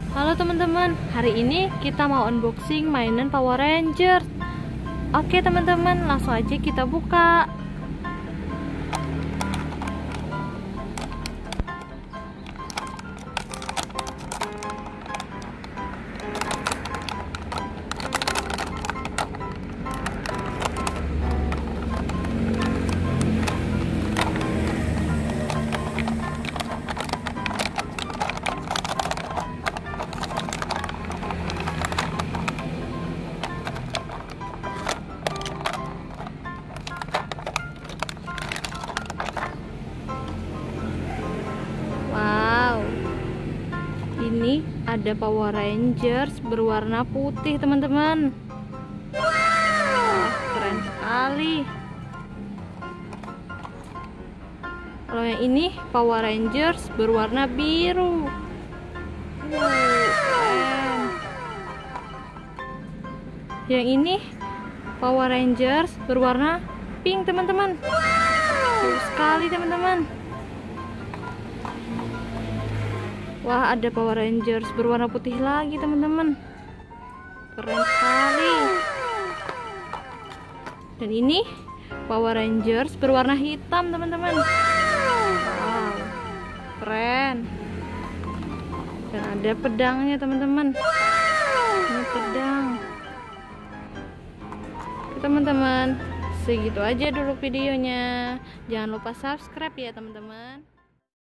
Halo teman-teman, hari ini kita mau unboxing mainan Power Rangers. Oke teman-teman, langsung aja kita buka. Wow, ini ada Power Rangers berwarna putih teman-teman. Wah, keren sekali. Kalau yang ini Power Rangers berwarna biru. Keren. Yang ini Power Rangers berwarna pink teman-teman. Bagus sekali teman-teman. Wah, ada Power Rangers berwarna putih lagi teman-teman. Keren sekali. Dan ini Power Rangers berwarna hitam teman-teman. Wow, keren. Dan ada pedangnya teman-teman. Ini pedang. Oke teman-teman, segitu aja dulu videonya. Jangan lupa subscribe ya teman-teman.